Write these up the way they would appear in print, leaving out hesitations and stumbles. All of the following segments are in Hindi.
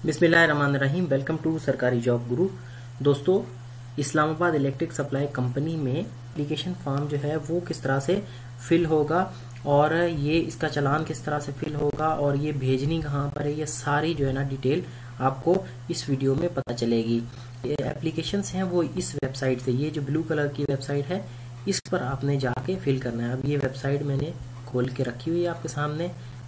बिस्मिल्लाहिर्रहमानिर्रहीम। वेलकम टू सरकारी जॉब गुरु। दोस्तों, इस्लामाबाद इलेक्ट्रिक सप्लाई कंपनी में एप्लीकेशन फॉर्म जो है वो किस तरह से फिल होगा और ये इसका चालान किस तरह से फिल होगा और ये भेजनी कहाँ पर है, ये सारी जो है ना डिटेल आपको इस वीडियो में पता चलेगी। ये एप्लीकेशंस हैं वो इस वेबसाइट से, ये जो ब्लू कलर की वेबसाइट है इस पर आपने जाके फिल करना है। अब ये वेबसाइट मैंने खोल के रखी हुई है आपके सामने,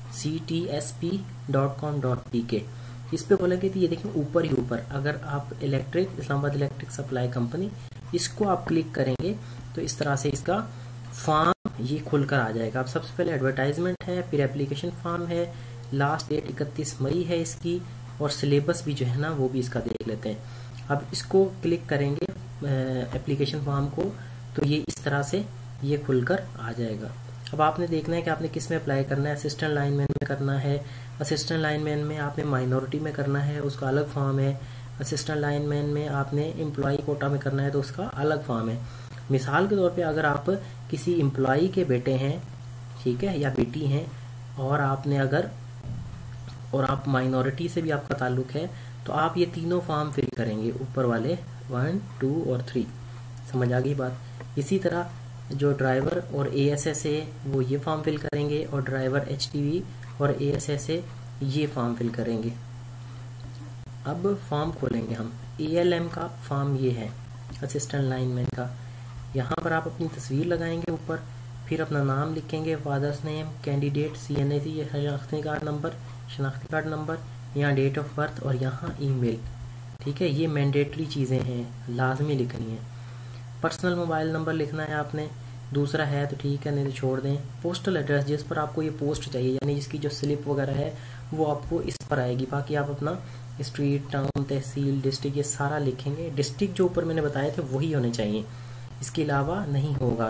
ctsp.com.pk। इस पे बोलेंगे तो ये देखिए ऊपर ही ऊपर, अगर आप इस्लामाबाद इलेक्ट्रिक सप्लाई कंपनी इसको आप क्लिक करेंगे तो इस तरह से इसका फॉर्म ये खुलकर आ जाएगा। अब सबसे पहले एडवर्टाइजमेंट है, फिर एप्लीकेशन फॉर्म है, लास्ट डेट 31 मई है इसकी, और सिलेबस भी जो है ना वो भी इसका देख लेते हैं। अब इसको क्लिक करेंगे एप्लीकेशन फॉर्म को तो ये इस तरह से ये खुलकर आ जाएगा। अब आपने देखना है कि आपने किस में अप्लाई करना है। असिस्टेंट लाइनमैन में करना है, असिस्टेंट लाइनमैन में आपने माइनॉरिटी में करना है, उसका अलग फॉर्म है। असिस्टेंट लाइनमैन में आपने एम्प्लॉई कोटा में करना है तो उसका अलग फॉर्म है। मिसाल के तौर पे अगर आप किसी एम्प्लॉई के बेटे हैं, ठीक है, या बेटी हैं, और आपने अगर आप माइनॉरिटी से भी आपका ताल्लुक है तो आप ये तीनों फॉर्म फिल करेंगे, ऊपर वाले 1, 2 और 3। समझ आ गई बात। इसी तरह जो ड्राइवर और ASS है वो ये फॉर्म फिल करेंगे, और ड्राइवर HTV और ASS है ये फॉर्म फिल करेंगे। अब फॉर्म खोलेंगे हम। ALM का फॉर्म ये है, असिस्टेंट लाइनमैन का। यहाँ पर आप अपनी तस्वीर लगाएंगे ऊपर, फिर अपना नाम लिखेंगे, फादर्स नेम, कैंडिडेट, CNAC, ये शनाख्ती कार्ड नंबर, यहाँ डेट ऑफ बर्थ और यहाँ ईमेल। ठीक है, ये मैंडेटरी चीज़ें हैं, लाजमी लिखनी है। पर्सनल मोबाइल नंबर लिखना है आपने, दूसरा है तो ठीक है, नहीं तो छोड़ दें। पोस्टल एड्रेस जिस पर आपको ये पोस्ट चाहिए, यानी जिसकी जो स्लिप वगैरह है वो आपको इस पर आएगी। बाकी आप अपना स्ट्रीट, टाउन, तहसील, डिस्ट्रिक्ट ये सारा लिखेंगे। डिस्ट्रिक्ट जो ऊपर मैंने बताए थे वही होने चाहिए, इसके अलावा नहीं होगा।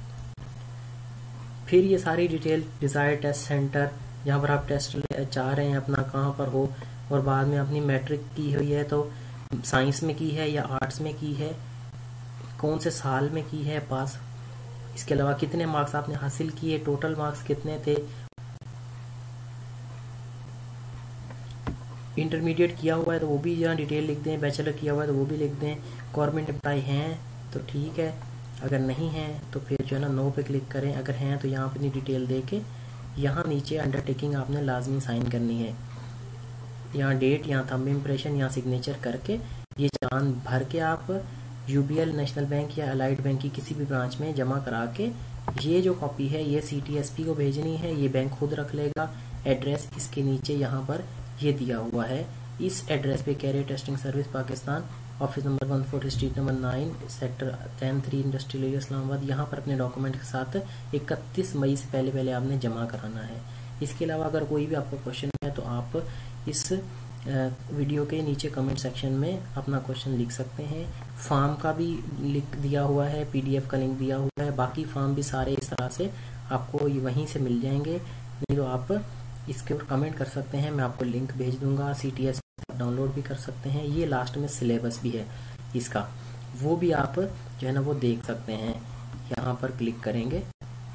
फिर ये सारी डिटेल, डिजायर टेस्ट सेंटर जहाँ पर आप टेस्ट चाह रहे हैं अपना कहाँ पर हो, और बाद में अपनी मैट्रिक की हुई है तो साइंस में की है या आर्ट्स में की है, कौन से साल में की है पास, इसके अलावा कितने मार्क्स आपने हासिल किए, टोटल मार्क्स कितने थे, इंटरमीडिएट किया हुआ है तो वो भी यहाँ डिटेल लिख दें, बैचलर किया हुआ है तो वो भी लिख दें। गवर्नमेंट एम्प्लॉय हैं तो ठीक है, अगर नहीं हैं तो फिर जो है ना नो पे क्लिक करें, अगर हैं तो यहाँ अपनी डिटेल दे के यहाँ नीचे अंडरटेकिंग आपने लाजमी साइन करनी है। यहाँ डेट, यहाँ थंब इम्प्रेशन, यहाँ सिग्नेचर करके ये चालान भर के आप UBL, नेशनल बैंक या अलाइड बैंक की किसी भी ब्रांच में जमा करा के ये जो कॉपी है ये CTSP को भेजनी है। ये बैंक खुद रख लेगा। एड्रेस इसके नीचे यहाँ पर ये दिया हुआ है, इस एड्रेस पे career testing service Pakistan, office number 140, street number 9, sector 10-3, industrial area Islamabad. यहाँ पर अपने डॉक्यूमेंट के साथ 31 मई से पहले आपने जमा कराना है। इसके अलावा अगर कोई भी आपका क्वेश्चन है तो आप इस वीडियो के नीचे कमेंट सेक्शन में अपना क्वेश्चन लिख सकते हैं। फॉर्म का भी लिंक दिया हुआ है, PDF का लिंक दिया हुआ है, बाकी फॉर्म भी सारे इस तरह से आपको वहीं से मिल जाएंगे। नहीं तो आप इसके ऊपर कमेंट कर सकते हैं, मैं आपको लिंक भेज दूंगा। CTS डाउनलोड भी कर सकते हैं। ये लास्ट में सिलेबस भी है इसका, वो भी आप जो है ना वो देख सकते हैं। यहाँ पर क्लिक करेंगे,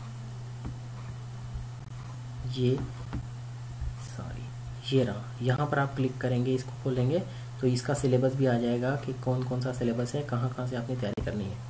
ये रहा, यहाँ पर आप क्लिक करेंगे, इसको खोलेंगे तो इसका सिलेबस भी आ जाएगा कि कौन कौन सा सिलेबस है, कहाँ कहाँ से आपने तैयारी करनी है।